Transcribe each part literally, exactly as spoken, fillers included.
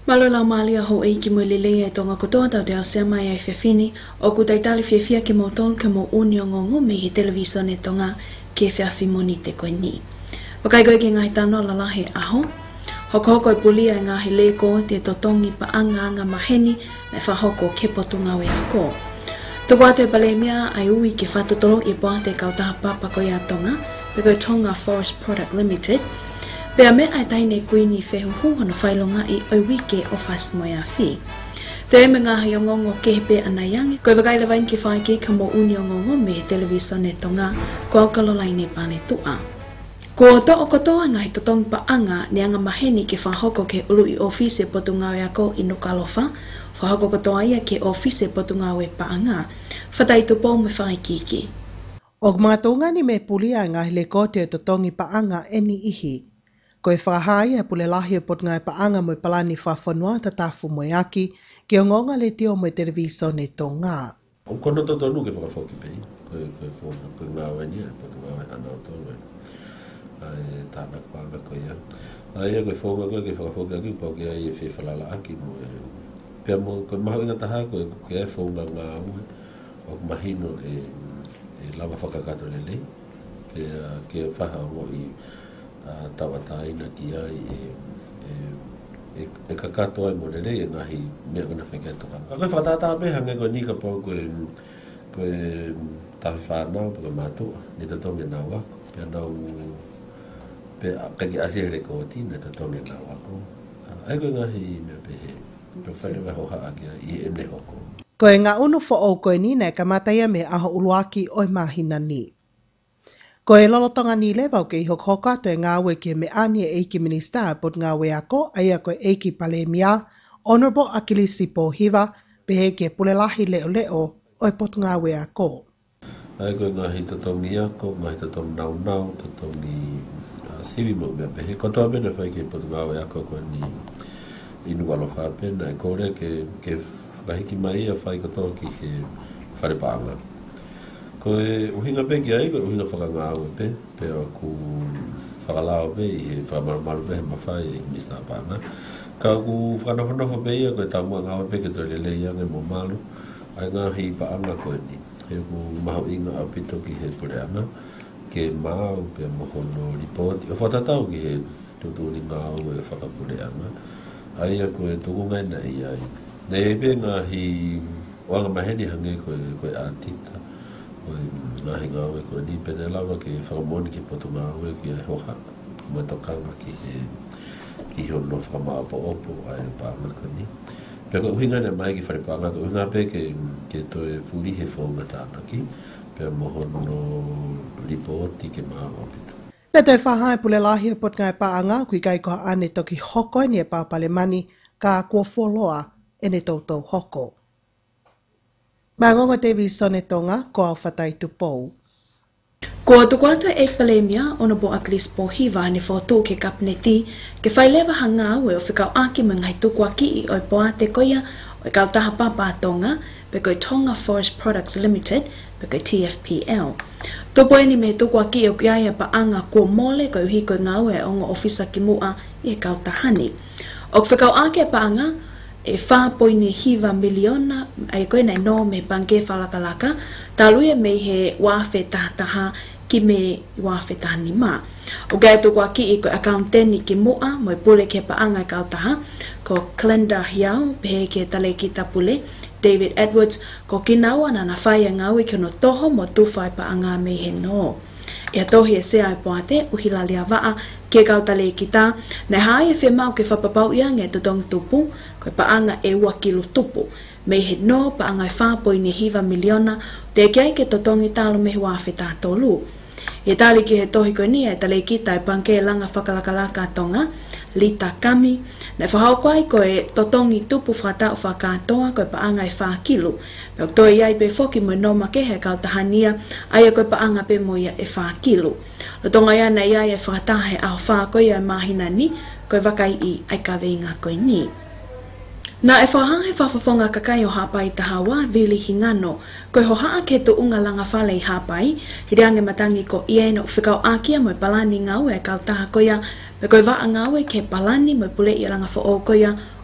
Malula malia ho e ki mo lele e tonga kotoa tau te au sea mai ai whiawhini o ku taitali whiawhia ki mo ton ke mo uni o ngongo me he televison e tonga ke whiawhi moni te koe ni. Wakai koe ki ngahi tano lalahe aho. Hoko hoko e pulia e ngahi leko te totongi pa anga anga maheni na whahoko ke potunga we ako. Toko ate pale mea ai ui ke whatotolo i poa te kautaha papa koe a tonga pe koe Tonga Forest Product Limited. Pea me ai taine kuini whehuhu hana whailonga i oi wike o fas moe a whi. Te me ngahi o ngongo kehepe anaiangi, koe wakaila vain ki whaike ka mo uni o ngongo me television e tonga ko kalolaine pane tua. Ko to o kotoa ngahi totong pa anga ni anga maheni ke whahoko ke ulu i ofise potungawe ako i Nukalofa, whahoko kotoa ia ke ofise potungawe pa anga, whatai tupo me whaikiki. O mga tungani me pulia ngahi le kote totongi pa anga eni ihi. Ko e whakahai e pule lahi o pot ngai paanga mo i palani whawhanua ta tafu mo aki ki o ngonga le tio mo i televison e tō ngā. O kono to tonu ke whakawhoki pei, ko e whona ko ngā wani e pot ngā wai ana o tōnu e. Ai tāna kpanga ko ia. Ai e ko e whonga ko e ke whakawhoki aki pao ke ai e whewhalala aki mo e. Pea mo ko maho inga taha ko e ke e whonga ngā ue o mahino e lava whakakato lelei. Ke whaha mo i tawatai na tia e e e kakato ai mo lelei e ngahi mea ona whaikatoka. A koe whakatata me hange koe ni ka pau koe koe tahi whanau pa ka mātua ni tatonge nā wako. Pea nau pe kaki asihere ko ti ni tatonge nā wako. Ai koe ngahi mea pehe pe whaile weho haakia i ene hoko. Koe ngā unu fo o koe ni nei ka mataia me aho uluaki oi mahina ni. Ko e lolotonga ni lewa ke i hokhoka to e ngāwe ke me ani e eiki minista pot ngāwe ako aia ko eiki pale mia Honorable Akilisi Pohiva pehe ke pulelahi leo leo o e pot ngāwe ako. Ai koe ngahi tatongi ako, ngahi tatongi nau nau, tatongi siwi mo mea pehe. Kotoa mena whai ke pot ngāwe ako koe ni inu alofa pena e kore ke ke whakahiki mai a whai kotoa ki he wharepaanga. Ko e uhinga pe ki ai, ko uhinga whakangāwe pe, pe o ku whakalao pe i he whakamaramaru pe he mawhai e mista pānga. Ka ku whakanawhanawha pe ia, ko e tamua ngāwe pe ke toi lele iange mo malu, ai ngāhi paanga koe ni. He ku maho inga apito ki he pureanga, ke māu pe mohono ripoti, o whatatau ki he tuturi ngāwe e whakapureanga. Ai a koe tukungai na i ai. Nei pe ngāhi wanga maheni hange koe koe ātita. Ngahi ngāwe koe ni pene lawa ke whakamoni ki potu ngāwe ki e hoha ma tokanga ki he ki he ono whakamaapo opo ai pānga koe ni. Pea koe uhinga ne mai ki wharepānga koe uhinga pe ke, ke toe furi he whaunga tāna ki pea mohono ripoti ke maa opito. Na te whahai pule lahi o pot ngai paanga kui kai koha ane toki hoko ni e pāpale mani ka kua wholoa e ne tautou hoko. Mā ngonga television e tonga ko au whatai tupou. Ko tukuato e palemia Honorable Akilisi Pohiva ne whoto ke kapneti ke whailewa hanga ue o whikau aki mangai tukua ki i oi poa te koia o kau taha papa tonga pe koe Tonga Forest Products Limited pe koe T F P L. Topo eni me tukua ki o kiaia pa anga ko mole koe uhi koe ngā ue o ngā ofisa ki mua i e kau tahani. O whikau aki pa anga e wha poine hiva miliona ai koe nei no me pange whalakalaka taluia me he wawhe tahataha ki me wawhe tahani mā. O gai tukua ki i koe accounteni ki mua mo i pule ke paanga i kautaha ko Glenda Hiau pehe ke tale ki tapule David Edwards ko kinawa na na whaia ngawi ki no toho mo tuwhai paanga me he no. Ia tohi e sea e poate uhila lia waa ke kautale ki tā na hae whi mau ke whapapau ia nge totong tupu koe paanga e ua kilo tupu me he no paanga e whapoi ni hiva miliona te kiai ke totongi talo me huawhi tātolu. Ia tali ki he tohi koe ni e tale ki tā e panke langa whakalakalaka tonga Lita Kami na whahau koe koe totongi tupu whakatau whakatoa koe paanga e wha kilo. Peo toi iai pe whoki mo no make he kautahania aia koe paanga pe mo ia e wha kilo. Lo tonga ia na iai e whakatahe au wha koe ia mahina ni koe wakai i ai ka veinga koe ni. Na e whahange whawhawhonga kakai o hapai tahawa vili hingano, koe ho haa ke tu unga langa whale i hapai, hiriange matangi ko ieno whikau akia mo palani ngau e kau taha koia, me koe waa ngau e ke palani mo pule i langa wha o koia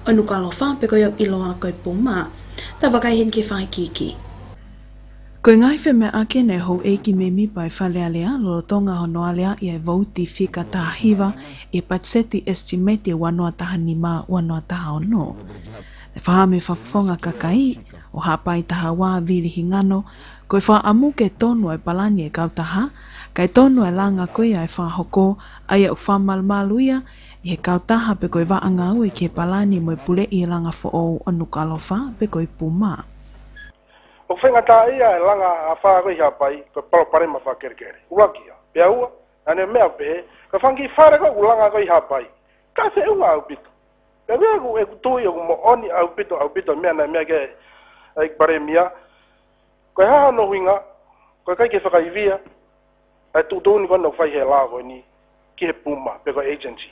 Onu kalofa pe koyo iloa koi puma. Tawakai hin ke whai kiki. Koe ngai whi me ake ne hou eiki me mi pai whalea lea lolo tonga honoa lea i ai vauti whika taha hiwa i patseti estimate wanoa taha ni ma wanoa taha ono. Ne whahame whafonga kakai o hapai taha wā viri hingano koe wha amu ke tonu ai palani e kautaha kai tonu ai langa koe ai whahoko ai au whamalmaluia i he kautaha pe koe waanga ui ke palani mo e pule i langa fo o onu kalofa pe koe puma. O whenga tā ia e langa a whākoi hapai, ko palo pare ma whakerekere. Urakia, pia ua, ane mea pehe, ka whangi whareka u langa koi hapai. Ka se unga au pito. Pia wea ku e kutui o mo oni au pito, au pito, mea na mea ke e pare mia. Koe haha no huinga, koe kai ke whakaivia, e tutuni kona u whai he laa koe ni, ki he puma, pe koe agency.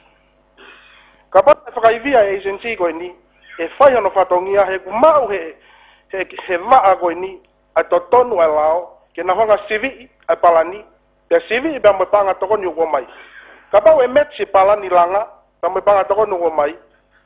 Ka pata whakaivia agency koe ni, e whai hono whatongia, he ku mau he, he he waa koe ni a to tonu ai lao ke na hanga sivi ai palani pe sivi be mo panga to konu ko mai ka pa we metsi palani langa ka mo panga to konu ko mai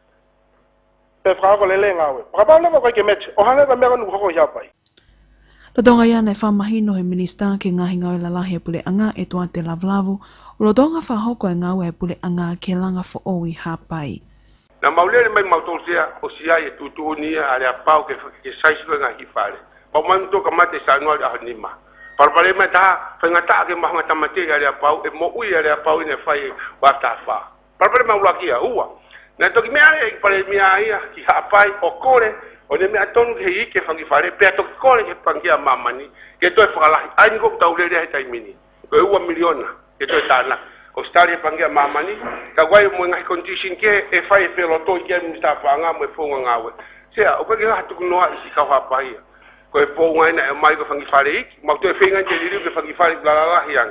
pe fra ko lele ngawe ka pa le ko ke metsi o hanga ka me ko ko ya pai lo donga ya na fa mahino he minister ke ngahi ngawe la la he pule anga e tua te lavlavu lo donga fa hoko e ngawe pule anga ke langa fo o i hapai. Na maulele mai mautonsia o sia e tutuni ale apau ke ke saisi ko ngahi fale. Ba man to kamate sa no a nima. Parpare mata fa ngata ke mahanga tamate ale apau e mo ui ale apau ne fai wa tafa. Parpare ma ulakia uwa. Na to ki me ale pare mi ai ki hapai o kore o ne me aton ke i ke fangi fale pe to kore ke pangia mamani ke to fa la ai ko taulele he taimini. Ko uwa miliona ke to tana. Australia pangia mamani ka wai mo ngai condition ke e fai pelo to ke mi sta fanga mo fonga ngawe se o ke ha tu no i ka ha pai ko e po ngai na mai ko fangi fare ik ma to e finga je liru ke fangi fare la la la hiang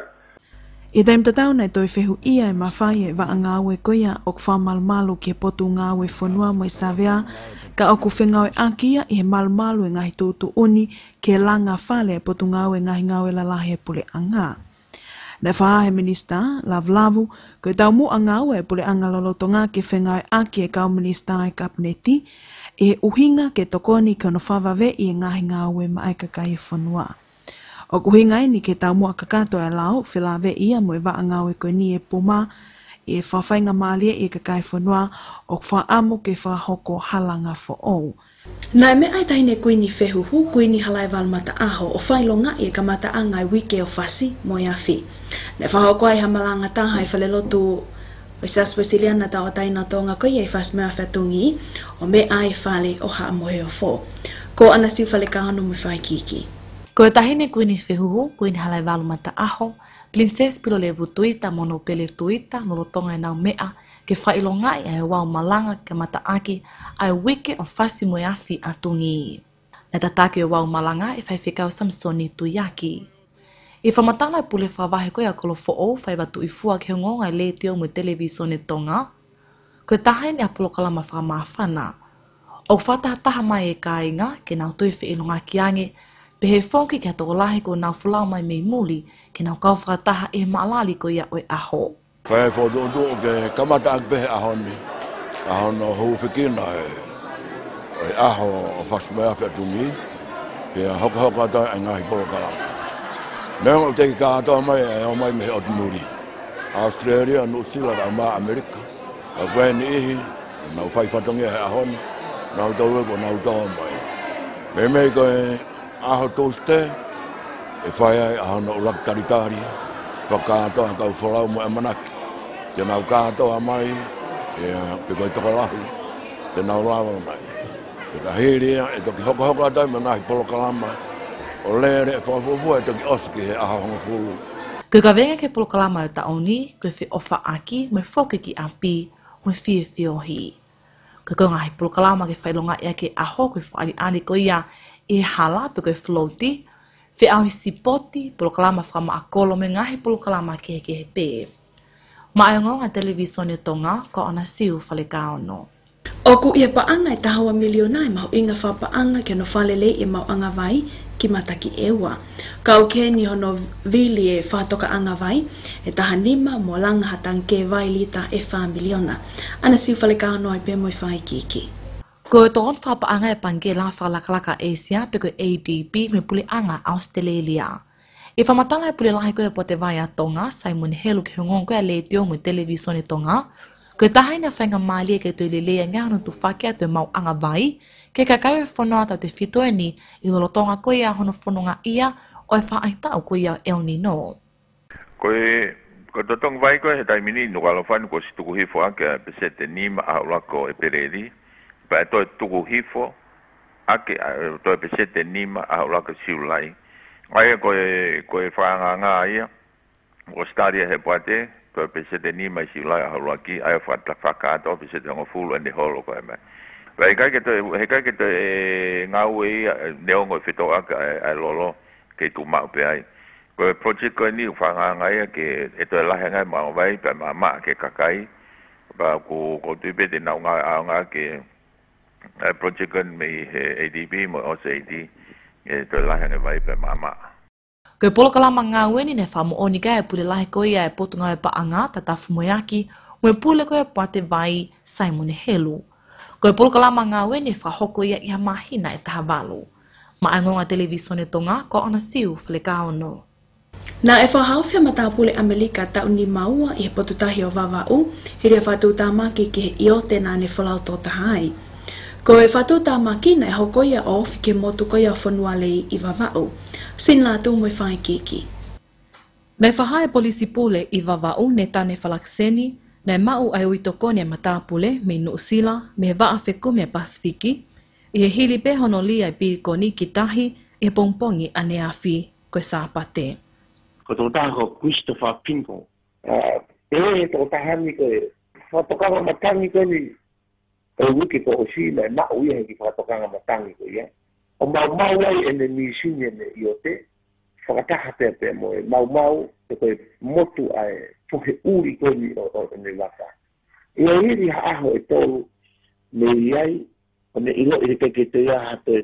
I taim tatau nei toi whehu ia e mawhai e wa ngawe koia o kwa malmalu ke potu ngawe whanua mo i savea ka o ku whengawe akia i he malmalu e ngahi tūtu uni ke langa whale e potu ngawe ngahi ngawe la lahe pule anga. Na wha he minister, lavlavu, koe tau mu anga ue pule anga lolotonga ke whengai aki e kau minister e kapneti, e uhinga ke tokoni ke no whawave i e ngahi ngā ue mai kakai e whanua. O kuhinga ni ke tau mu a kakato e lau, whilawe ia mo e wa anga ue koe ni e puma, e whawhainga maalia i e kakai whanua, o wha amu ke whahoko halanga fo ou. Nai me ai taine kuini whehuhu, kuini halai walmata aho o whailonga i e kamata angai wike o whasi mo ia whi. Ne whahoko ai hamalanga taha i whalelotu o isas Braziliana tau taina tonga ko i e whas mea whatungi o me ai whale o haa mohe o fo. Ko ana si whale kahano me whai kiki. Ko e tahine kuini whehuhu, kuini halai walmata aho, Princess pilo levu tuita mono pele tuita no tonga e nau mea, ke whailonga i ai wau malanga ke mata aki ai wike o whasi mo iafi atungi. Na tatake o wau malanga e whai whikau Samsoni Tuyaki. I whamatala e pule whawahe koe a kolo fo'o whai watu i fua ke hongonga i le teo mo televisione tonga. Koe tahain e apolo kalama whamawhana. O whatahataha mai e ka inga ke nau tui whi ilonga ki ange, pe he whonki ke ato lahi ko nau fulau mai mei muli ke nau kau whakataha e maalali ko ia oe aho. Whai whodondo ke kamata akbehe ahoni, ahono hou whikina e, e aho o whasumea whiatungi, pe hoka hoka ta e ngahi polo kalama. Nea o teki ka atoa mai e o mai mehe o tumuri. Australia, New Zealand, a maa Amerika. A kweni ihi, nau whai whatongi he ahoni, nau taue ko nau toa mai. Me mei ko e aho toste, e whai ai ahono ulak taritari, whakatoa kau whalau mo e manaki. Te nau kātoa mai, e pe koe toka lahi, te nau lawa mai. E ka hiria, e toki hoka hoka atai me ngahi polo kalama, o lere e whawhawhua e toki oski he aha honga fulu. Koe ka venga ke polo kalama o taoni, koe whi ofa aki, me whoke ki api, me whie whiohi. Koe koe ngahi polo kalama ke whailonga ea ke aho, koe whaari ani ko ia e hala, pe koe floati, whi au sipoti, polo kalama whama akolo me ngahi polo kalama ke he ke he pe. Maayonga televisione tonga ko ana siu fale kaono. Oku ia paanga e tahawa milionai mau inga wha paanga ke no whalele e mau anga vai ki mataki ewa. Kau ke ni hono vili e whatoka anga vai e taha nima mo langa hatang ke vai lita e wha miliona. Ana siu fale kaono ai pe moi whai kiki. Ko ton fa pa anga pangela fa la klaka Asia pe ko A D B me puli anga Australia. E fa matala e puli lahi ko e pote vai a Tonga Simon Helu ke ngon ko le tio mo televisione Tonga. Ko tahi na fenga mali ke to lele nga no tu fa ke to mau anga vai ke ka kai fono ata te fito ni i lo Tonga ko ia hono fono nga ia o e fa ai ta ko ia El Nino. Ko e ko to tong vai ko he tai mini no kalo fan ko situ ko hifo ake pesete ni ma ala ko e pereli. Pa to tuku hifo ake to pesete nima a la ka siulai ai ko ko fa nga ia o stadia he pate to pesete nima siulai a la ki ai fa ta fa ka to pesete ngo full and the whole ko mai vai ka ke to he ka ke to nga we de ngo fito aka ai lolo ke tu ma pe ai ko project ko ni fa nga ia ke e to la nga ma vai pa mama ke kakai ba ko ko tu be de na nga nga ke Uh, project kan me A D B mo O C D e to la hene vai pe mama ko polo kala manga weni ne famo onika e pule lahi ko ia e potunga e pa anga tata fumoyaki mo pule ko e pate vai Simon Helu ko polo kala manga weni fa hoko ia ia mahina e tahabalu ma angonga televisione Tonga ko ona siu fleka ono na e fa haufia mata pule Amerika ta uni maua e potutahi o vavau e re fatu tamaki ke iote na ne falau tota hai. Ko e whatu tā makina e hoko ia o whike motu ko ia whanua lei i wawau. Sin la tu mwe whai kiki. Nei whahae polisi pule i wawau ne tane whalakseni, nei mau ai uito kone mata pule me Nuusila, me waa wheku me Pasifiki, i he hili pe hono lia i pi koni ki tahi e pongpongi ane awhi koe sāpate. Ko tō tāko Christopher Pinko. E tō tāhani koe, whatokanga matangi koe ni, o wiki ko o si na na o ia ki whakatokanga matangi ko ia. O mau mau ai ene ni sine ne iote, whakataha te pe mo e mau mau te koe motu ai pohe uri ko ni o o ne waka. I o hiri ha aho e tolu me iai, o ne ilo i te ke te ia ha te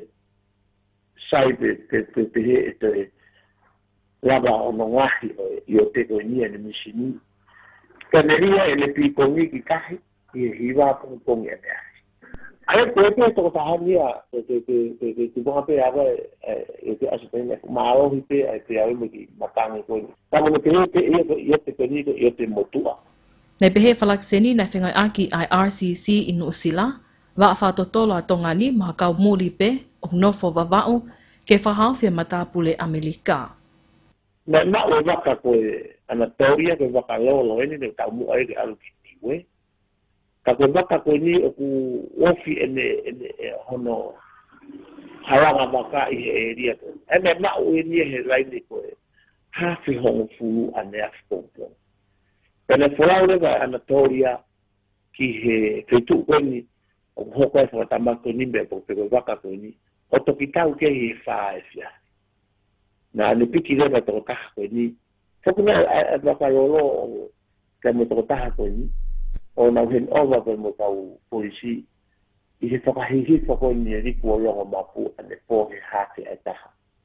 sai te te te te he e te lava o no ngahi o iote ko ni ene mi sini. Kaneria ene pi kongi ki kahi, i hiwa pong pong e mea. Ai koe pe toko tahania, te te te te te bonga pe awa e te aso pene, mao hi pe ai pe awa me ki matangi koe. Tamo ne te he te ia te peniko ia te motua. Nei pehe whalakseni nei whengai aki ai R C C i Nuusila, wa whatotolo a tongani maha kau muri pe o nofo wawau ke whahawhia matapule Amerika. Na na o waka koe Anatolia ke waka lolo eni ne tau mua e ke alu ki tiwe. Ka koe waka koe ni o ku ofi ene ene hono haranga waka i he eria koe. Ene na o eni he laini koe hafi hongo fulu ane afipongpong. Pene whalau rewa Anatolia ki he keitu koe ni o hoko e whakatama koe ni mea koe koe waka koe ni o toki tau ke he wha e fia. Na ane piki rewa toko taha koe ni Foku na e waka lolo o ka mo toko taha koe ni o na uhen owa koe mo tau polisi i he whakahihifo koe ni e riku o rongo mapu ane pohe hake e taha.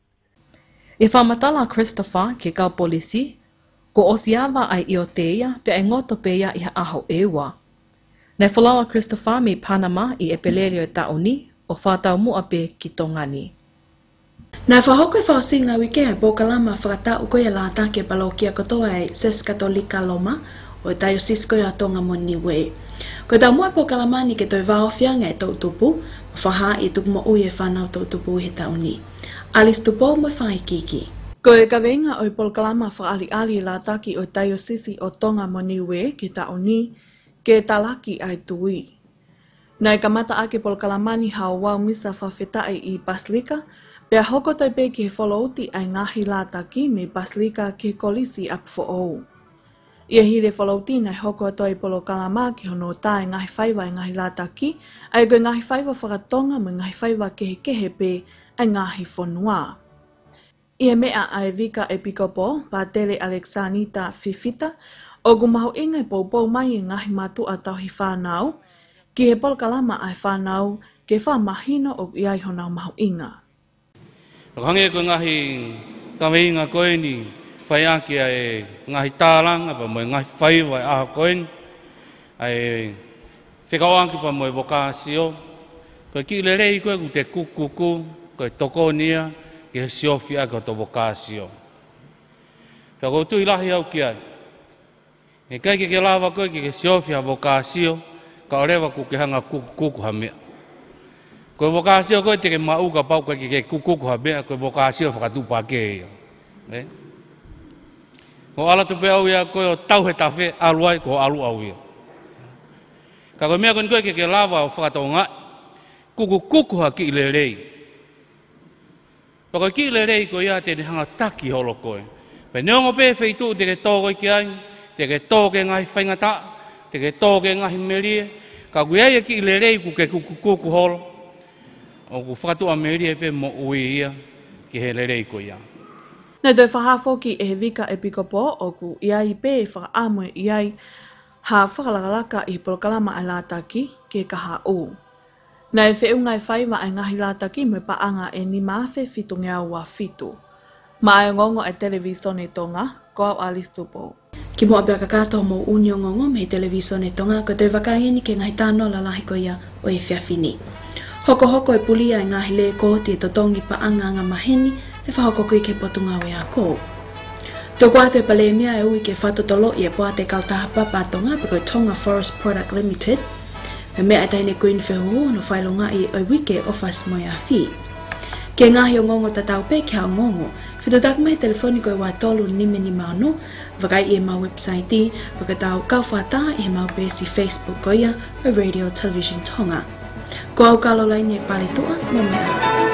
E whamatala Christopher ke kau polisi, ko osiawa ai i o teia pe ai ngoto peia i ha aho ewa. Nei whalawa Christopher mi Panama i e pelerio e taoni o whatau mua pe ki Tongani. Nai whahoko e whausinga wike e Pokalama whakatau koe la take palokia kotoa e Ses Katolika Loma o e tayo sisko ya Tonga moni we. Koe tau mua Pokalama ni ke toi waofianga e tautupu, whaha i tuk mo ui e whanau tautupu he tauni. Alice tupo mo whai kiki. Koe ka venga o i Pokalama whaali ali la taki o tayo sisi o Tonga moni we ke tauni ke talaki ai tui. Nai ka mata ake Pokalamani hao wau misa whawhetai i Paslika, pea hoko tai pe ke whalouti ai ngahi la taki me Paslika ke kolisi ap fo'ou. Ia hire whalouti nai hoko toi Pokalama ki hono tae ngahi whaiwa ai ngahi la taki, ai koe ngahi whaiwa whakatonga me ngahi whaiwa kehe kehe pe ai ngahi whanua. Ia mea ai vika e pikopo, Patele Alexanita Fifita, o gumahu inga i poupou mai e ngahi matu a tau hi whanau, ki he Pokalama ai whanau ke whamahino o iai honau mahu inga. Hange ko ngahi kawenga koe ni whai aki ai ngahi tāranga pa moe ngahi whaiwa aha koe ni ai whekau anki pa moe vokasio Ko ki le rei ko ku te kukuku ko toko nia ke siofia ko to vocacio. Ka ko tu ilahi au ki ai. E kai ke lava ko ke siofia vocacio ka orewa ku ke hanga kukuku ha mea. Ko vocacio ko te ke mau ka pau ka ke kukuku ha mea ko vocacio whakatupa ke. Eh? Ko ala tu pe au ia ko tau he tafe aluai ko alu au ia. Ka ko mea ko ke ke lava whakatonga kuku kuku ha ki le rei. Pako ki le rei ko ia te hanga taki holo koe. Pe neongo pe feitu te ke tōko i ki ai, te ke tōke ngahi whaingata, te ke tōke ngahi merie, ka kui ai ki le rei ku ke kuku kuku holo. O ku whakatua merie pe mo ui ia ki he le rei ko ia. Nei doi whahafo ki e he vika e pikopo o ku iai pe whakaamue iai ha whakalakalaka i polokalama ai lātaki ke kaha u. Nei whiunga i whaiwa ai ngahi lātaki me paanga e ni mawhe fitu ngea ua fitu. Ma e ngongo e televisione tonga, ko au alistupo. Ki mo abia kakato mo unio ngongo me televisione tonga ko te wakaini ke ngahi tano la lahi ko ia o e whiawhini. Hoko hoko e pulia e ngahi le ko te totongi paanga nga maheni e whahoko kui ke potunga we a ko. Toko atu e palemia e ui ke whatotolo i e poa te kautaha papatonga pe ko Tonga Forest Product Limited. Me mea taine kuin whehu no whailonga i oi wike o whas moi a whi. Ke ngahi o ngongo tatau pe ki hao ngongo, whito tak mai telefoniko e watolu nime ni mauno, wakai i e mau website i, wakatau kau whata i e mau pe si Facebook ko ia, o Radio Television Tonga. Ko au kalolai ne palitua, mo mea.